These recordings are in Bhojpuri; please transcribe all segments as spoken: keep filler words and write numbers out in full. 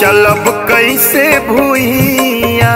चलब कैसे भूइया।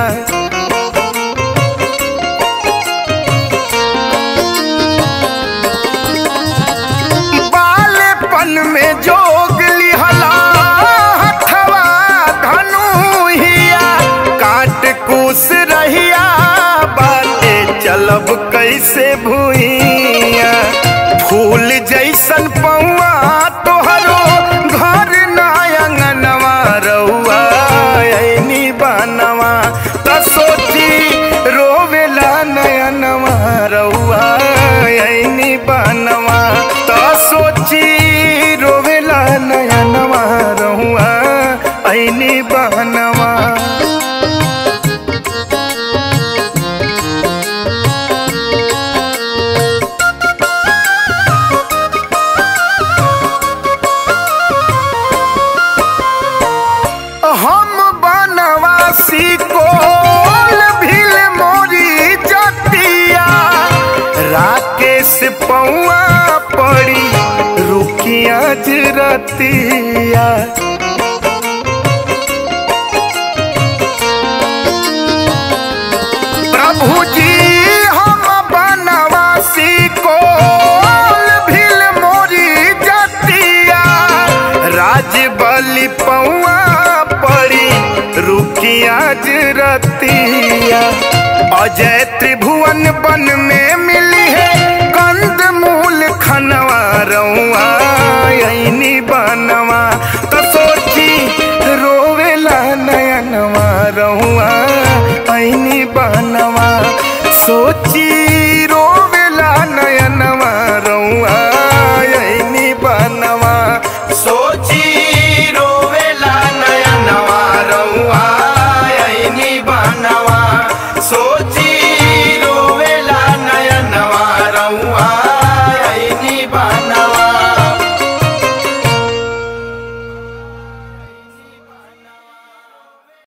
बालपन में जोग लिहला हथवा धनुहिया, काट कुस रहिया बाटे चलब कैसे भूइया। फूल जैसन पौआ तोहरो घर नायंगनवा रउआ ऐनी बनवा, त सोची रोवेला नयनवा रउआ ऐनी बनवा, त सोची रोवेला नयनवा रउआ ऐनी बनवा। हम बनवासी कोल भील मोरी जतिया, राकेश पौआ पड़ी रुकिया जरतिया। प्रभु जी हम बनवासी कोल भील मोरी जतिया, राज बलि पौआ पड़ी रुकिया जरतिया। अजय त्रिभुवन वन में मिली है कंद मूल खनवा रउआ ऐनी बनवा, त सोची रोवेला नयनवा रउआ ऐनी बनवा, सोची